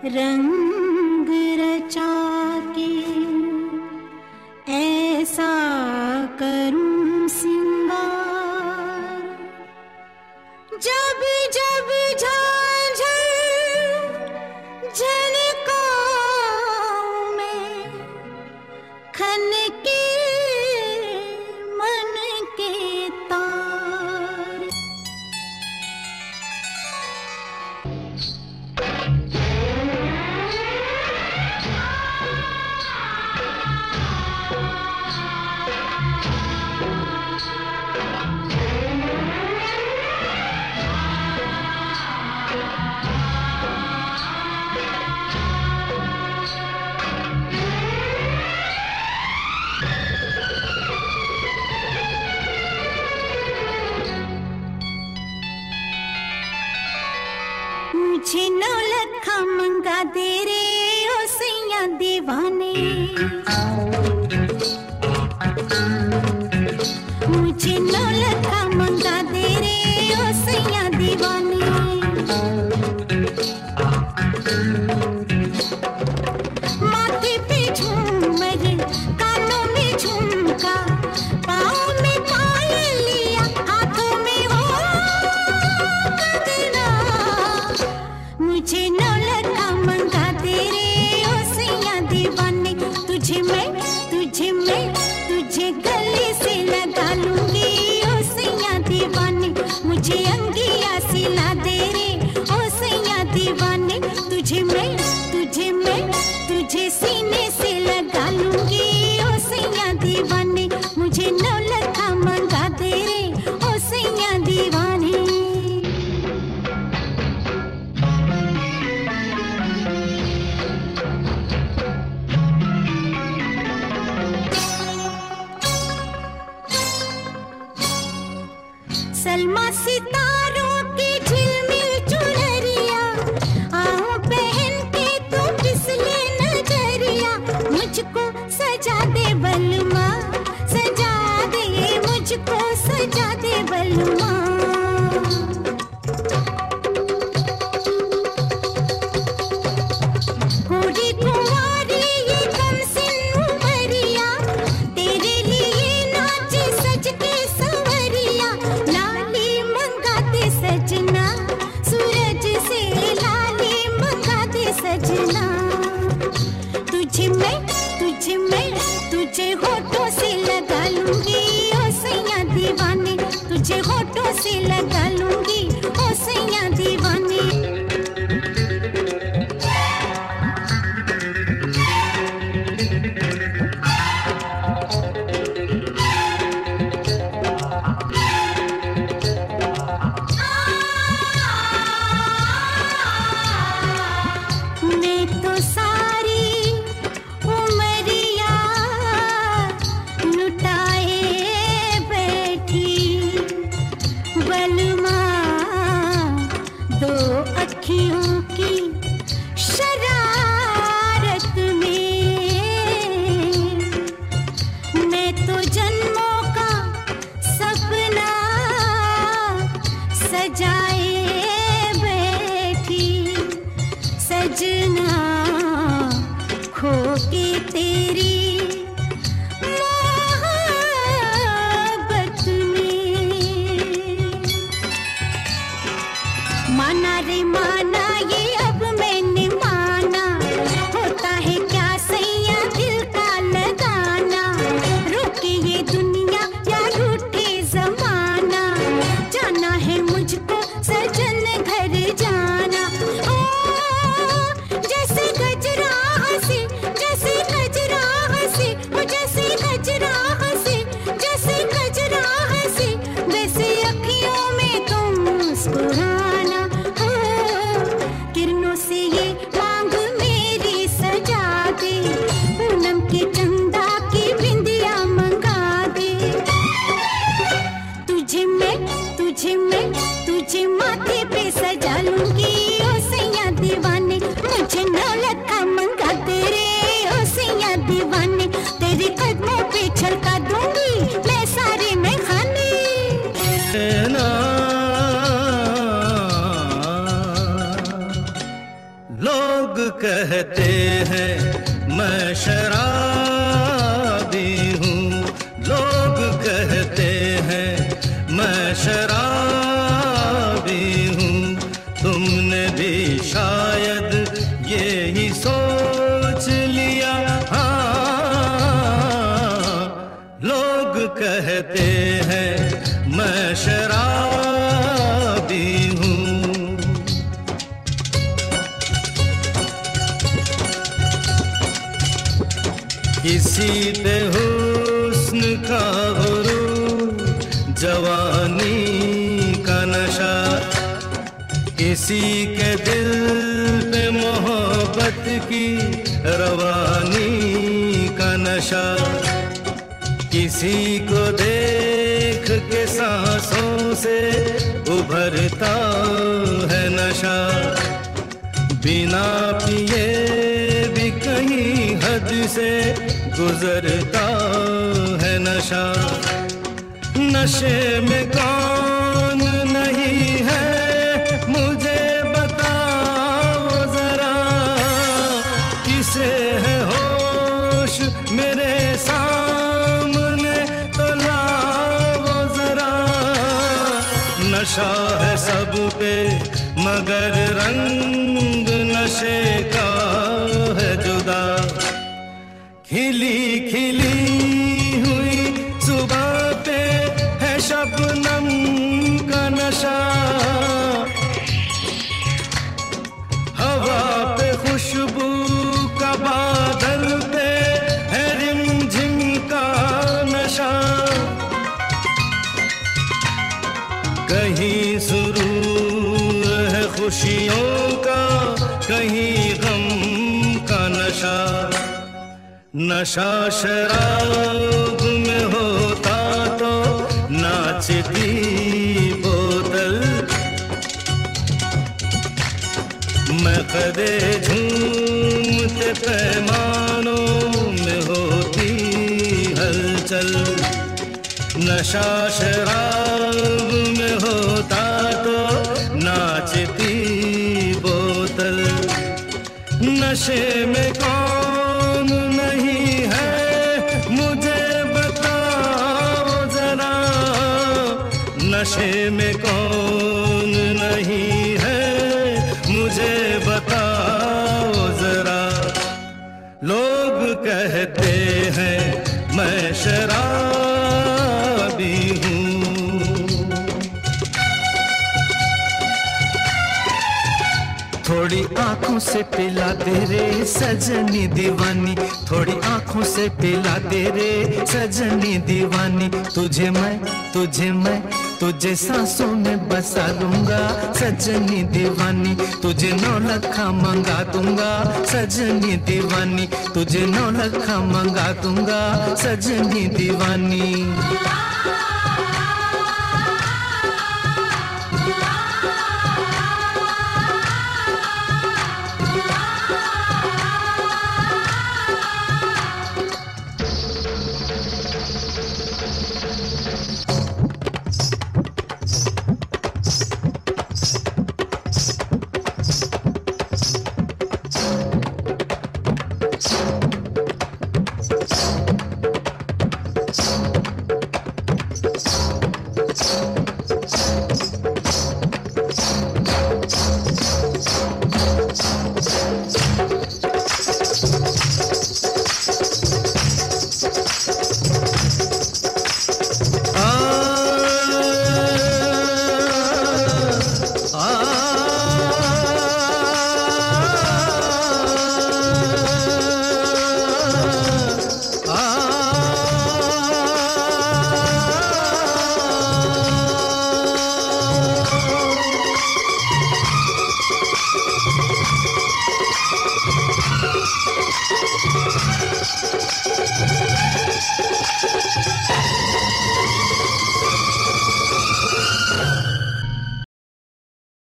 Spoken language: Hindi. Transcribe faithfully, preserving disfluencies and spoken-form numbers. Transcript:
रंग रचा के ऐसा करूं सिंगार, जब जब झांझर झनकाऊं मैं, खनके मन के तार। मुझे नौ लखा मंगा दे रे ओ सैया दीवाने, मुझे नौ लखा मंगा दे रे ओ सैया दीवाने। माथे पे झूमर, कानों में झुमका, पाँव में पायलिया, हाथों में हो कंगना। मुझे नौ लखा मंगा दे रे ओ सैया दीवाने। तुझे मैं तुझे मैं तुझे गले से लगा लूंगी ओ सैया दीवाने। मुझे अंगिया सिला दे रे ओ सैया दीवाने। तुझे मैं तुझे मैं तुझे सीने से लगा लूंगी ओ सैया दीवाने। मुझे नौ लखा मंगा दे रे ओ सैया दीवाने। सलमा सितारों की झिलमिल चुनरिया, आओ पहन के तू फिसले नजरिया। मुझको सजा दे बलमा, सजा दे मुझको सजा दे बलमा। गोरी कुंवारी ये कमसिन उमरिया, तेरे लिए नाचे सज के संवरिया। लाली मंगा हैं मैं शराबी हूँ, लोग कहते हैं मैं शराबी हूँ। तुमने भी शायद ये ही सोच लिया, हाँ, लोग कहते हैं मैं शराबी हूँ। किसी पे हुस्न का गुरूर, जवानी का नशा, किसी के दिल पे मोहब्बत की रवानी का नशा, किसी को देख के सांसों से उभरता है नशा, बिना पिए भी कहीं हद से गुजरता है नशा। नशे में कौन नहीं है मुझे बताओ जरा, किसे है होश मेरे सामने तो लाओ जरा। नशा है सब पे मगर रंग नशे का है जुदा, खिली खिली हुई सुबह पे है शबनम का नशा, हवा पे खुशबू का बादल पे है रिमझिम का नशा, कहीं सुरूर है खुशियों का, कहीं गम का नशा। नशा शराब में होता तो नाचती बोतल, महक़दे झूमते पैमानों में होती हलचल। नशा शराब में होता तो नाचती बोतल, नशे में कौन नहीं है मुझे बताओ जरा, नशे में कौन नहीं है मुझे बताओ जरा। लोग कहते हैं मैं शराबी हूँ। थोड़ी आंखों से पिला दे रे सजनी दीवानी, थोड़ी आंखों से पिला दे रे सजनी दीवानी। तुझे मैं तुझे मैं तुझे सांसों में बसा लूंगा सजनी दीवानी, तुझे नौ लखा मंगा दूंगा सजनी दीवानी, तुझे नौ लखा मंगा दूंगा सजनी दीवानी।